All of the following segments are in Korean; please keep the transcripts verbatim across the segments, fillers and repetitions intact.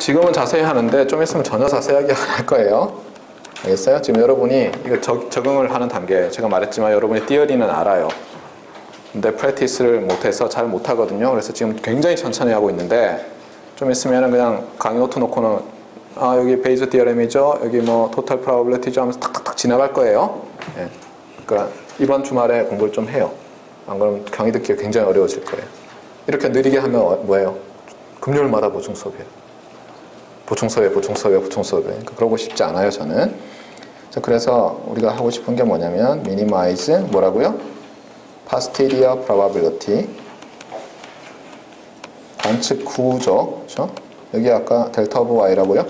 지금은 자세히 하는데 좀 있으면 전혀 자세하게 안 할 거예요. 알겠어요? 지금 여러분이 이거 적, 적응을 하는 단계, 제가 말했지만 여러분이 티어리는 알아요. 근데 프랙티스를 못해서 잘 못하거든요. 그래서 지금 굉장히 천천히 하고 있는데 좀 있으면 그냥 강의 노트 놓고는 아 여기 베이즈 디어렘이죠. 여기 뭐 토탈 프로바빌리티죠 하면서 탁탁탁 지나갈 거예요. 예. 그러니까 이번 주말에 공부를 좀 해요. 안 그러면 강의 듣기가 굉장히 어려워질 거예요. 이렇게 느리게 하면 뭐예요? 금요일마다 보충 수업이에요. 보충 수업에 보충 수업에 보충 수업에. 그러니까 그러고 싶지 않아요, 저는. 자, 그래서 우리가 하고 싶은 게 뭐냐면 minimize 뭐라고요? posterior probability 관측 구조, 그렇죠? 여기 아까 델타 오브 y라고요?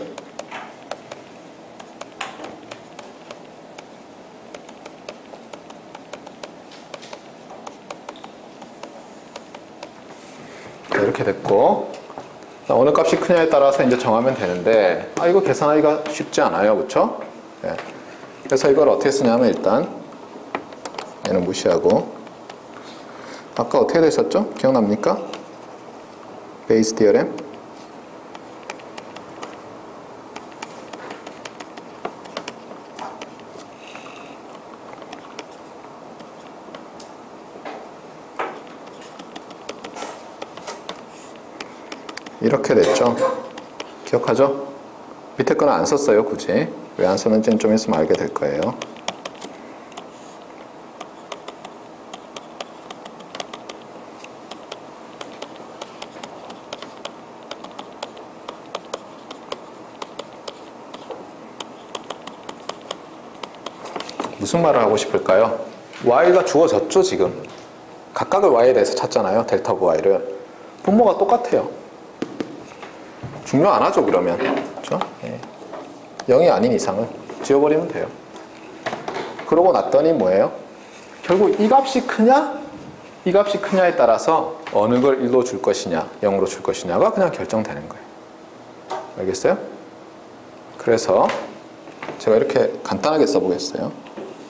자, 이렇게 됐고, 어느 값이 크냐에 따라서 이제 정하면 되는데, 아 이거 계산하기가 쉽지 않아요, 그렇죠? 네. 그래서 이걸 어떻게 쓰냐면 일단 얘는 무시하고, 아까 어떻게 됐었죠? 기억납니까? 베이스 디어렘. 이렇게 됐죠? 기억하죠? 밑에 거는 안 썼어요, 굳이. 왜 안 썼는지는 좀 있으면 알게 될 거예요. 무슨 말을 하고 싶을까요? y가 주어졌죠, 지금. 각각의 y에 대해서 찾잖아요, 델타 오브 y를. 분모가 똑같아요. 중요 안 하죠, 그러면. 그렇죠? 네. 영이 아닌 이상은 지워버리면 돼요. 그러고 났더니 뭐예요? 결국 이 값이 크냐? 이 값이 크냐에 따라서 어느 걸 일로 줄 것이냐, 영으로 줄 것이냐가 그냥 결정되는 거예요. 알겠어요? 그래서 제가 이렇게 간단하게 써보겠어요.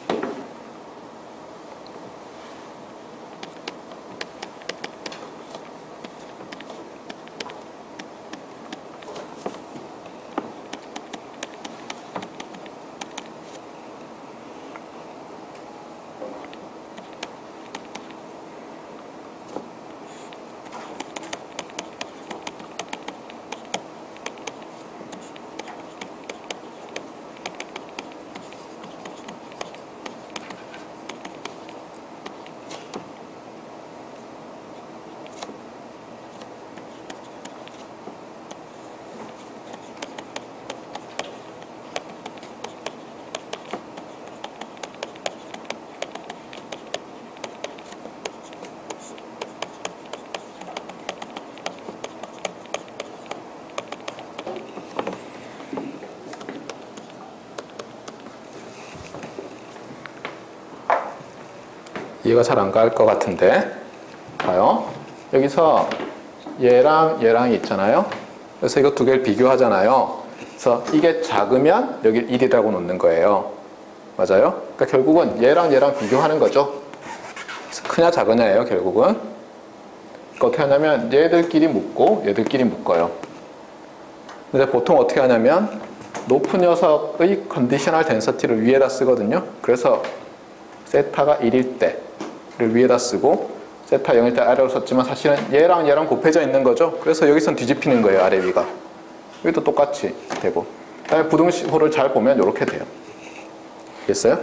이해가 잘 안 갈 것 같은데 봐요. 여기서 얘랑 얘랑이 있잖아요. 그래서 이거 두 개를 비교하잖아요. 그래서 이게 작으면 여기 일이라고 놓는 거예요. 맞아요? 그러니까 결국은 얘랑 얘랑 비교하는 거죠. 그래서 크냐 작으냐예요, 결국은. 그러니까 어떻게 하냐면 얘들끼리 묶고 얘들끼리 묶어요. 근데 보통 어떻게 하냐면 높은 녀석의 컨디셔널 덴서티를 위에다 쓰거든요. 그래서 세타가 일일 때를 위에다 쓰고 세타 영일 때 아래로 썼지만 사실은 얘랑 얘랑 곱해져 있는 거죠. 그래서 여기선 뒤집히는 거예요, 아래 위가. 여기도 똑같이 되고. 그다음에 부등호를 잘 보면 이렇게 돼요. 알겠어요?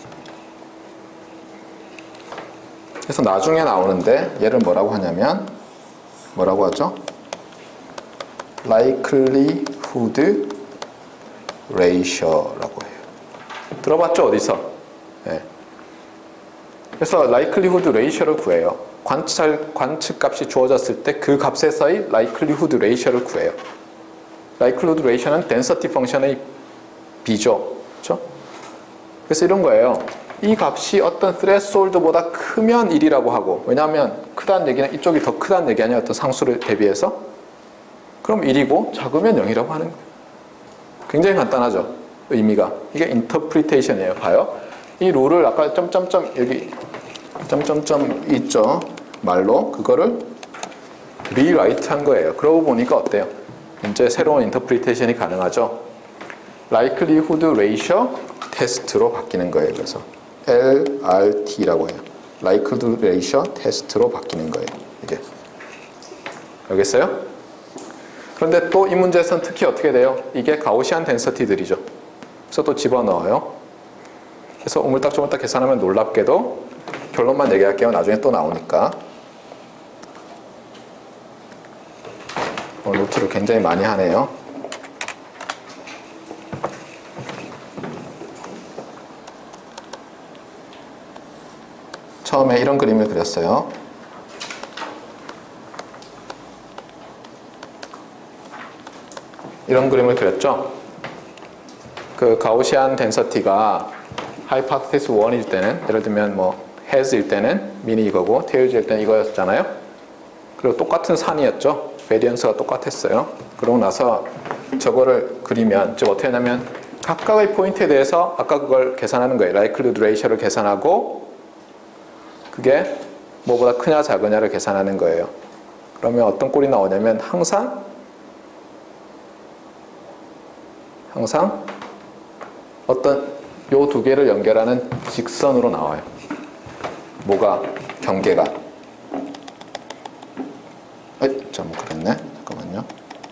그래서 나중에 나오는데 얘를 뭐라고 하냐면 뭐라고 하죠? likelihood ratio라고 해요. 들어봤죠, 어디서? 네. 그래서 likelihood ratio를 구해요. 관측, 관측 값이 주어졌을 때 그 값에서의 likelihood ratio를 구해요. likelihood ratio는 density 펑션의 비죠. 그렇죠? 그래서 이런 거예요. 이 값이 어떤 threshold보다 크면 일이라고 하고, 왜냐하면 크다는 얘기는 이쪽이 더 크다는 얘기 아니에요, 어떤 상수를 대비해서. 그럼 일이고 작으면 영이라고 하는 거예요. 굉장히 간단하죠, 의미가. 이게 interpretation이에요. 봐요. 이 룰을 아까 점점점 여기 점점점 있죠, 말로. 그거를 rewrite 한 거예요. 그러고 보니까 어때요? 이제 새로운 인터프리테이션이 가능하죠. likelihood ratio test로 바뀌는 거예요. 그래서 엘 알 티라고 해요. likelihood ratio test로 바뀌는 거예요. 이게. 알겠어요? 그런데 또 이 문제에서는 특히 어떻게 돼요? 이게 가우시안 덴서티들이죠. 그래서 또 집어넣어요. 그래서 오물딱조물딱 계산하면 놀랍게도 결론만 얘기할게요. 나중에 또 나오니까. 어, 노트를 굉장히 많이 하네요. 처음에 이런 그림을 그렸어요. 이런 그림을 그렸죠. 그 가우시안 덴서티가 하이파테시스 일일 때는, 예를 들면 뭐 has일 때는 민이 이거고 테일즈일 때는 이거였잖아요. 그리고 똑같은 산이었죠. 베리언스가 똑같았어요. 그러고 나서 저거를 그리면, 즉 어떻게 하냐면 각각의 포인트에 대해서 아까 그걸 계산하는 거예요. likelihood ratio를 계산하고 그게 뭐보다 크냐 작으냐를 계산하는 거예요. 그러면 어떤 꼴이 나오냐면 항상 항상 어떤 요 두 개를 연결하는 직선으로 나와요. 뭐가? 경계가. 에이, 잘못 그렸네. 잠깐만요.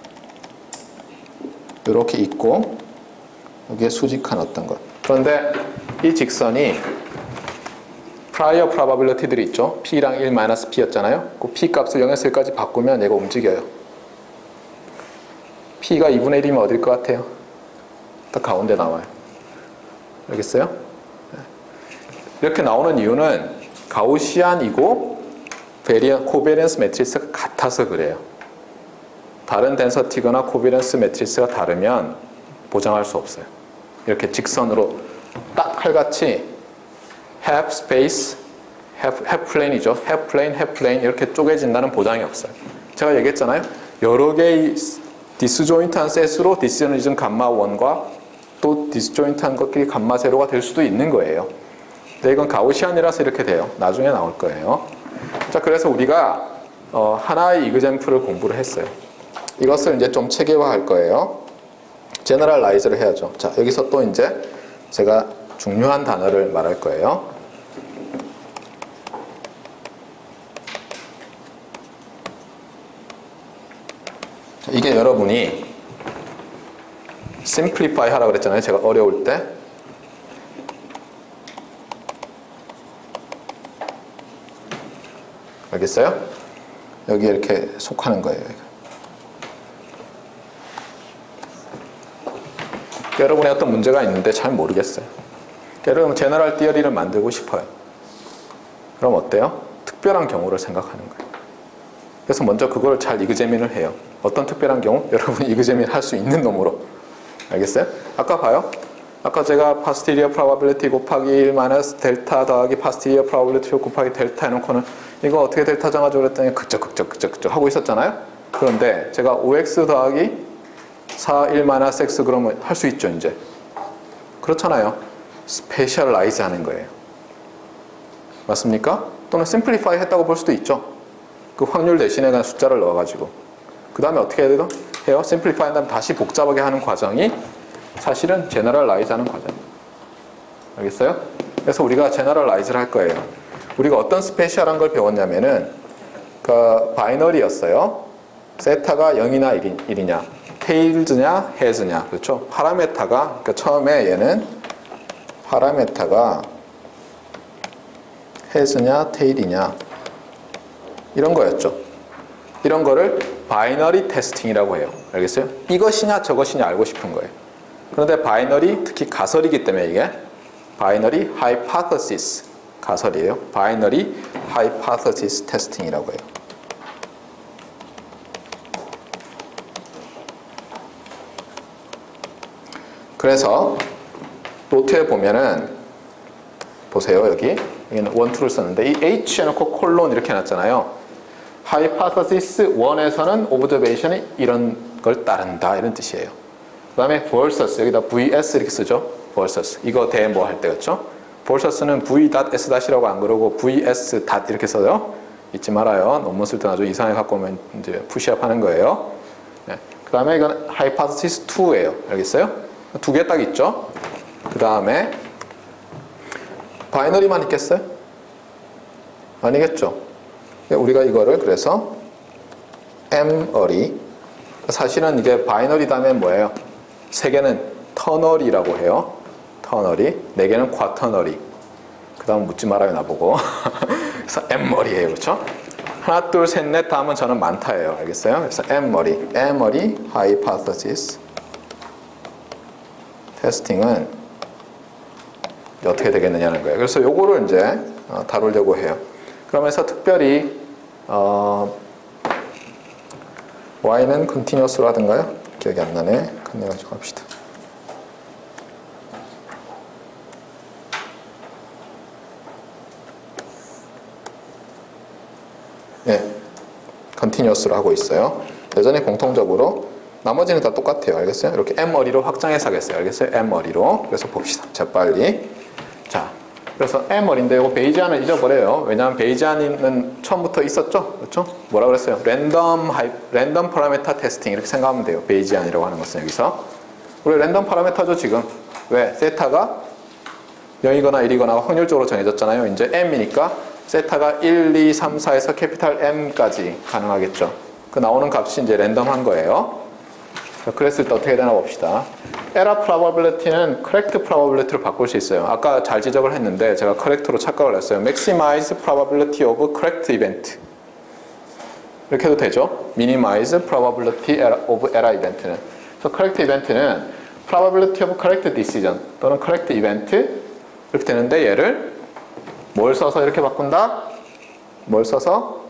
이렇게 있고 여기에 수직한 어떤 것. 그런데 이 직선이 prior probability들이 있죠. P랑 일 마이너스 P였잖아요. 그 P 값을 영에서 일까지 바꾸면 얘가 움직여요. P가 이분의 일이면 어딜 것 같아요? 딱 가운데 나와요. 알겠어요? 이렇게 나오는 이유는 가우시안이고 베리언, 코베리언스 매트리스가 같아서 그래요. 다른 덴서티거나 코베리언스 매트리스가 다르면 보장할 수 없어요. 이렇게 직선으로 딱 칼같이 half space, half, half plane이죠. half plane, half plane 이렇게 쪼개진다는 보장이 없어요. 제가 얘기했잖아요. 여러 개의 디스조인트한 셋으로 디스저니즘 감마 일과 또 디스조인트한 것끼리 감마 제로가 될 수도 있는 거예요. 근데 이건 가우시안이라서 이렇게 돼요. 나중에 나올 거예요. 자, 그래서 우리가 어, 하나의 이그젬플을 공부를 했어요. 이것을 이제 좀 체계화할 거예요. 제너럴라이즈를 해야죠. 자, 여기서 또 이제 제가 중요한 단어를 말할 거예요. 자, 이게 여러분이 simplify 하라고 그랬잖아요. 제가 어려울 때. 알겠어요? 여기 이렇게 속하는 거예요. 여러분의 어떤 문제가 있는데 잘 모르겠어요. 여러분 제너럴 티어리를 만들고 싶어요. 그럼 어때요? 특별한 경우를 생각하는 거예요. 그래서 먼저 그걸 잘 이그제민을 해요. 어떤 특별한 경우? 여러분이 이그제민 할 수 있는 놈으로. 알겠어요? 아까 봐요. 아까 제가 posterior probability 곱하기 일 마이너스 델타 더하기 posterior probability 곱하기 델타 해놓고는 이거 어떻게 델타 정하죠? 그랬더니 그쪽 그쪽 그쪽 그쪽 하고 있었잖아요. 그런데 제가 오엑스 더하기 사, 일 마이너스 x 그러면 할 수 있죠, 이제. 그렇잖아요. 스페셜라이즈 하는 거예요. 맞습니까? 또는 심플리파이 했다고 볼 수도 있죠. 그 확률 대신에 그냥 숫자를 넣어가지고. 그 다음에 어떻게 해야 해요? 심플리파이 한 다음에 다시 복잡하게 하는 과정이 사실은 제너럴라이즈 하는 과정이에요. 알겠어요? 그래서 우리가 제너럴라이즈를 할 거예요. 우리가 어떤 스페셜한 걸 배웠냐면은 그 바이너리였어요. 세타가 영이나 일이냐, 테일즈냐, 헤즈냐. 그렇죠? 파라메타가, 그러니까 처음에 얘는 파라메타가 헤즈냐, 테일이냐 이런 거였죠. 이런 거를 바이너리 테스팅이라고 해요. 알겠어요? 이것이냐 저것이냐 알고 싶은 거예요. 그런데 바이너리, 특히 가설이기 때문에 이게 바이너리 하이파서시스 가설이에요. 바이너리 하이파서시스 테스팅이라고 해요. 그래서 노트에 보면은 보세요. 여기 여기는 원투를 썼는데 이 H 해놓고 콜론 이렇게 해놨잖아요. 하이파서시스 일에서는 오브저베이션이 이런 걸 따른다 이런 뜻이에요. 그 다음에 versus 여기다 vs 이렇게 쓰죠. versus 이거 대 뭐 할 때 그렇죠? versus는 v.s-라고 안 그러고 vs. 이렇게 써요. 잊지 말아요. 논문 쓸 때 나중에 이상하게 갖고 오면 이제 푸시업 하는 거예요. 네. 그 다음에 이건 hypothesis 이예요. 알겠어요? 두 개 딱 있죠? 그 다음에 바이너리만 있겠어요? 아니겠죠? 우리가 이거를 그래서 M-어리, 사실은 이게 바이너리다면 뭐예요? 세 개는 터너리라고 해요. 터너리. 네 개는 쿼터너리. 그 다음 묻지 말아요, 나보고. 그래서 M-머리예요. 그렇죠? 하나, 둘, 셋, 넷 다음은 저는 많다예요. 알겠어요? 그래서 M-머리. M-머리 hypothesis 테스팅은 어떻게 되겠느냐는 거예요. 그래서 요거를 이제 다루려고 해요. 그러면서 특별히 어, Y는 continuous로 하던가요? 기억이 안 나네. 끝내가지고 합시다. 네, continuous로 하고 있어요. 여전히 공통적으로 나머지는 다 똑같아요. 알겠어요? 이렇게 M-머리로 확장해서 하겠어요. 알겠어요? M-머리로. 그래서 봅시다. 재빨리. 자, 그래서 M-머리인데 이거 베이지안은 잊어버려요. 왜냐하면 베이지안은 처음부터 있었죠? 그렇죠? 뭐라 그랬어요? 랜덤 하이, 랜덤 파라메터 테스팅 이렇게 생각하면 돼요. 베이지안이라고 하는 것은 여기서. 우리 랜덤 파라메터죠, 지금. 왜? 세타가 영이거나 일이거나 확률적으로 정해졌잖아요. 이제 M이니까 세타가 일, 이, 삼, 사에서 캐피탈 M까지 가능하겠죠. 그 나오는 값이 이제 랜덤한 거예요. 그랬을 때 어떻게 되나 봅시다. Error probability는 correct probability로 바꿀 수 있어요. 아까 잘 지적을 했는데 제가 correct로 착각을 했어요. Maximize probability of correct event. 이렇게 해도 되죠. Minimize probability of error event는. 그래서 correct event는 probability of correct decision 또는 correct event 이렇게 되는데 얘를 뭘 써서 이렇게 바꾼다? 뭘 써서?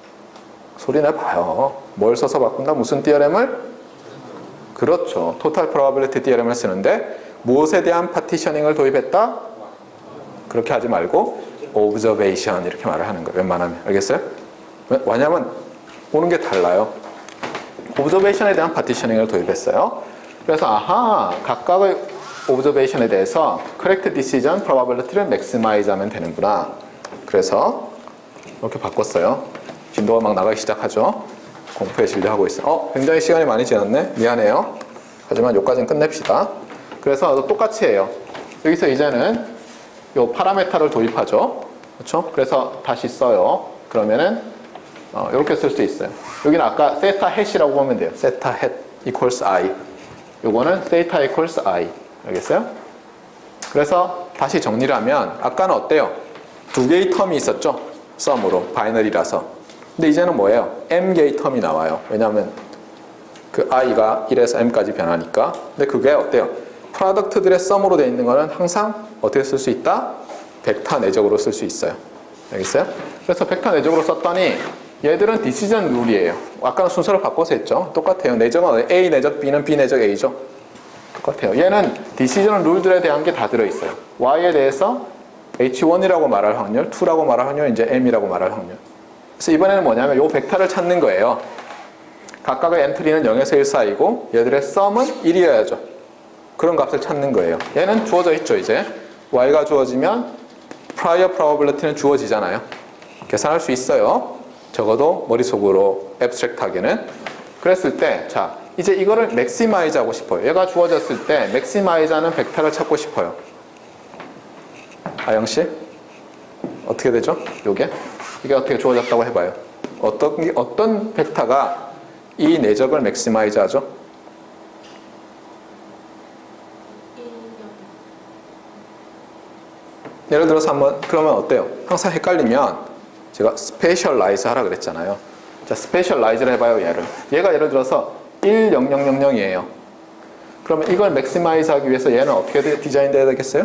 소리 내봐요. 뭘 써서 바꾼다? 무슨 티어렘을? 그렇죠. 토탈 프로바빌리티 티어렘을 쓰는데 무엇에 대한 파티셔닝을 도입했다? 그렇게 하지 말고 오브저베이션 이렇게 말을 하는 거예요. 웬만하면. 알겠어요? 왜냐면 오는 게 달라요. 오브저베이션에 대한 파티셔닝을 도입했어요. 그래서 아하, 각각의 오브저베이션에 대해서 correct decision probability를 maximize 하면 되는구나. 그래서 이렇게 바꿨어요. 진도가 막 나가기 시작하죠. 공포에 진료하고 있어요. 어, 굉장히 시간이 많이 지났네. 미안해요. 하지만 여기까지는 끝냅시다. 그래서 똑같이 해요. 여기서 이제는 요 파라메타를 도입하죠. 그렇죠? 그래서 다시 써요. 그러면은 어, 이렇게 쓸 수 있어요. 여기는 아까 세타 햇이라고 보면 돼요. 세타 햇 equals i. 요거는 세타 equals i. 알겠어요? 그래서 다시 정리를 하면 아까는 어때요? 두 개의 텀이 있었죠? 썸으로 바이너리라서. 근데 이제는 뭐예요? m개의 텀이 나와요. 왜냐하면 그 i가 일에서 m까지 변하니까. 근데 그게 어때요? 프로덕트들의 썸으로 되어 있는 거는 항상 어떻게 쓸 수 있다? 벡터 내적으로 쓸 수 있어요. 알겠어요? 그래서 벡터 내적으로 썼더니 얘들은 디시전 룰이에요. 아까는 순서를 바꿔서 했죠. 똑같아요. 내적은 A 내적 B는 B 내적 A죠. 똑같아요. 얘는 디시전 룰들에 대한 게 다 들어있어요. Y에 대해서 에이치 원이라고 말할 확률, 이라고 말할 확률, 이제 M이라고 말할 확률. 그래서 이번에는 뭐냐면 이 벡터를 찾는 거예요. 각각의 엔트리는 영에서 일 사이고 얘들의 썸은 일이어야죠. 그런 값을 찾는 거예요. 얘는 주어져 있죠. 이제 Y가 주어지면 prior probability는 주어지잖아요. 계산할 수 있어요. 적어도 머릿속으로 abstract하게는. 그랬을 때 자 이제 이거를 maximize 하고 싶어요. 얘가 주어졌을 때 maximize 하는 벡터를 찾고 싶어요. 아영씨 어떻게 되죠? 요게 이게 어떻게 주어졌다고 해봐요. 어떤, 어떤 벡터가 이 내적을 맥시마이즈 하죠? 예를 들어서 한번 그러면 어때요? 항상 헷갈리면 제가 스페셜라이즈 하라 그랬잖아요. 자, 스페셜라이즈를 해봐요. 얘를. 얘가 예를 들어서 일, 영, 영, 영, 영이에요. 그러면 이걸 맥시마이즈 하기 위해서 얘는 어떻게 디자인 돼야 되겠어요?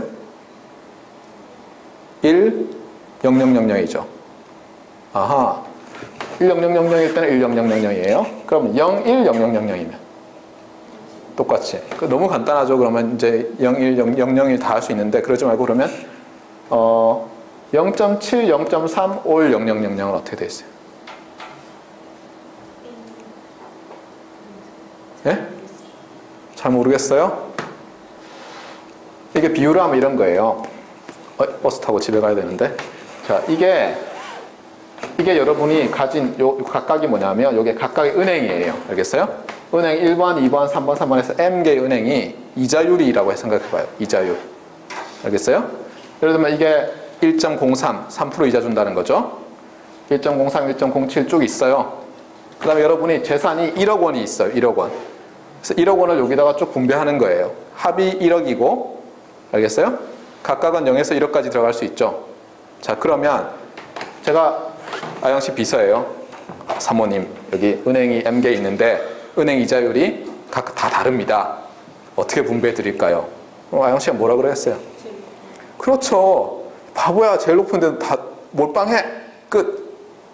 일, 영, 영, 영, 영이죠. 아하, 일, 영, 영, 영, 영일 때는 일, 영, 영, 영, 영이에요. 그럼 영, 일, 영, 영, 영, 영이면 똑같이. 너무 간단하죠. 그러면 이제 영, 일, 영, 영, 영일 다 할 수 있는데 그러지 말고 그러면 어, 영 점 칠, 영 점 삼, 오, 영, 영, 영, 영은 어떻게 돼 있어요? 예? 잘 모르겠어요? 이게 비유를 하면 이런 거예요. 어, 버스 타고 집에 가야 되는데. 자, 이게 이게 여러분이 가진 요 각각이 뭐냐면 요게 각각의 은행이에요. 알겠어요? 은행 일 번, 이 번, 삼 번, 삼 번에서 M개의 은행이 이자율이라고 생각해봐요. 이자율. 알겠어요? 예를 들면 이게 일 점 공삼, 삼 퍼센트 이자 준다는 거죠. 일 점 공삼, 일 점 공칠 쭉 있어요. 그 다음에 여러분이 재산이 일억 원이 있어요. 일억 원. 그래서 일억 원을 여기다가 쭉 분배하는 거예요. 합이 일억이고, 알겠어요? 각각은 영에서 일억까지 들어갈 수 있죠. 자, 그러면 제가 아영씨 비서예요. 사모님, 여기 은행이 M개 있는데 은행 이자율이 각각 다 다릅니다. 어떻게 분배해 드릴까요? 어, 아영씨가 뭐라 그랬어요? 그렇죠. 바보야. 제일 높은 데도 다 몰빵해. 끝.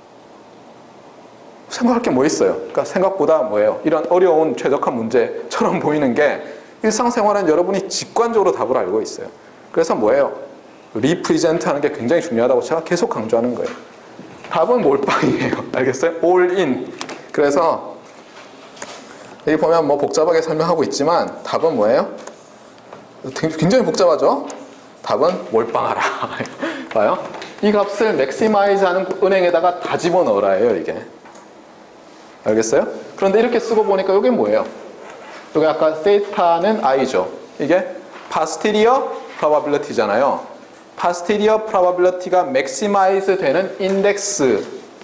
생각할 게 뭐 있어요? 그러니까 생각보다 뭐예요? 이런 어려운 최적화 문제처럼 보이는 게 일상생활은 여러분이 직관적으로 답을 알고 있어요. 그래서 뭐예요? 리프리젠트 하는 게 굉장히 중요하다고 제가 계속 강조하는 거예요. 답은 몰빵이에요. 알겠어요? all in. 그래서 여기 보면 뭐 복잡하게 설명하고 있지만 답은 뭐예요? 굉장히 복잡하죠? 답은 몰빵하라. 봐요. 이 값을 맥시마이즈 하는 은행에다가 다 집어넣으라예요, 이게. 알겠어요? 그런데 이렇게 쓰고 보니까 이게 뭐예요? 여기 아까 세타는 i죠. 이게 posterior probability잖아요. posterior probability가 maximize 되는 인덱스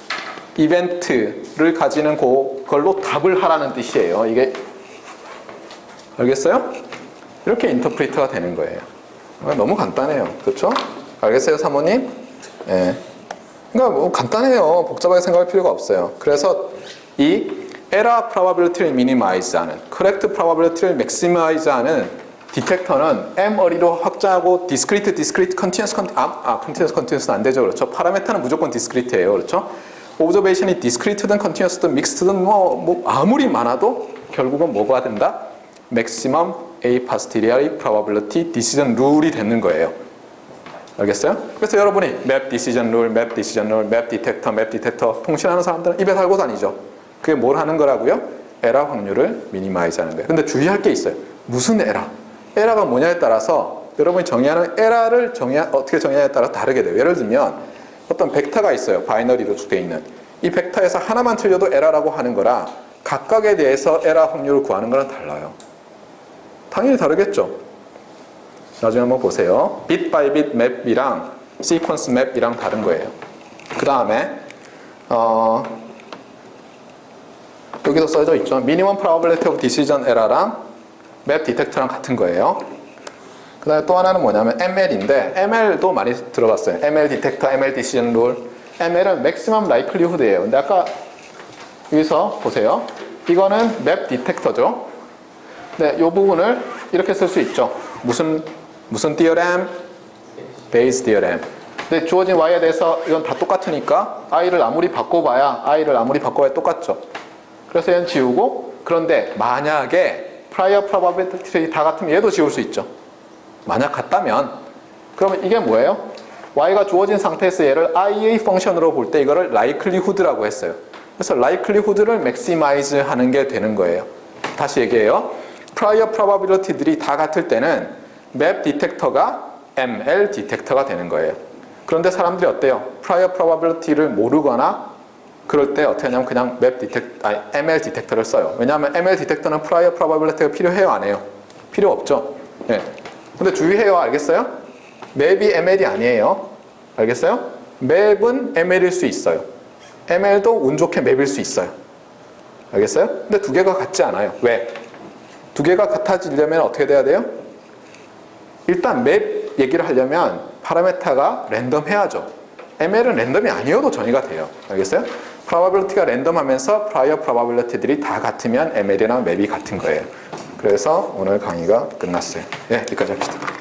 이벤트를 가지는 그걸로 답을 하라는 뜻이에요. 이게 알겠어요? 이렇게 인터프리트가 되는 거예요. 너무 간단해요. 그렇죠? 알겠어요, 사모님? 예. 그러니까 뭐 간단해요. 복잡하게 생각할 필요가 없어요. 그래서 이 error probability를 minimize 하는, correct probability를 maximize 하는 디텍터는 M 어리로 확장하고 discrete, discrete, continuous, 아, 아 continuous, continuous는 안 되죠. 그렇죠? 파라메타는 무조건 discrete예요. 그렇죠? observation이 discrete든 continuous든 mixed든 뭐, 뭐 아무리 많아도 결국은 뭐가 된다? maximum a posteriori probability decision rule이 되는 거예요. 알겠어요? 그래서 여러분이 map decision rule, map decision rule, map detector, map detector 통신하는 사람들은 입에 달고 다니죠. 그게 뭘 하는 거라고요? 에러 확률을 미니마이즈 하는 거예요. 근데 주의할 게 있어요. 무슨 에러? 에러가 뭐냐에 따라서 여러분이 정의하는 에러를 정의, 어떻게 정의하냐에 따라 다르게 돼요. 예를 들면 어떤 벡터가 있어요. 바이너리로 되어 있는. 이 벡터에서 하나만 틀려도 에러라고 하는 거라 각각에 대해서 에러 확률을 구하는 거랑 달라요. 당연히 다르겠죠. 나중에 한번 보세요. bit by bit 맵이랑 sequence 맵이랑 다른 거예요. 그 다음에 어, 여기도 써져 있죠. minimum probability of decision error랑 맵 디텍터랑 같은 거예요. 그 다음에 또 하나는 뭐냐면 엠엘인데 엠엘도 많이 들어봤어요. 엠엘 디텍터, 엠엘 decision rule. 엠엘은 maximum likelihood예요. 근데 아까 여기서 보세요. 이거는 맵 디텍터죠. 네, 이 부분을 이렇게 쓸 수 있죠. 무슨 무슨 theorem? Bayes theorem. 근데 주어진 y에 대해서 이건 다 똑같으니까 i를 아무리 바꿔봐야 i를 아무리 바꿔봐야 똑같죠. 그래서 얘는 지우고, 그런데 만약에 prior probability 다 같으면 얘도 지울 수 있죠. 만약 같다면 그러면 이게 뭐예요? y가 주어진 상태에서 얘를 i의 펑션으로 볼 때 이거를 likelihood라고 했어요. 그래서 likelihood를 maximize 하는 게 되는 거예요. 다시 얘기해요. prior probability들이 다 같을 때는 map detector가 엠엘 detector가 되는 거예요. 그런데 사람들이 어때요? prior probability를 모르거나 그럴 때 어떻게 하냐면 그냥 map detect, 아니, 엠엘 detector를 써요. 왜냐하면 엠엘 detector는 prior probability가 필요해요, 안 해요? 필요 없죠. 예. 근데 주의해요, 알겠어요? 맵이 엠엘이 아니에요. 알겠어요? 맵은 엠엘일 수 있어요. 엠엘도 운 좋게 맵일 수 있어요. 알겠어요? 근데 두 개가 같지 않아요. 왜? 두 개가 같아지려면 어떻게 돼야 돼요? 일단 맵 얘기를 하려면 파라메타가 랜덤해야죠. 엠엘은 랜덤이 아니어도 정의가 돼요. 알겠어요? probability가 랜덤하면서 prior probability들이 다 같으면 엠엘이랑 맵이 같은 거예요. 그래서 오늘 강의가 끝났어요. 예, 여기까지 합시다.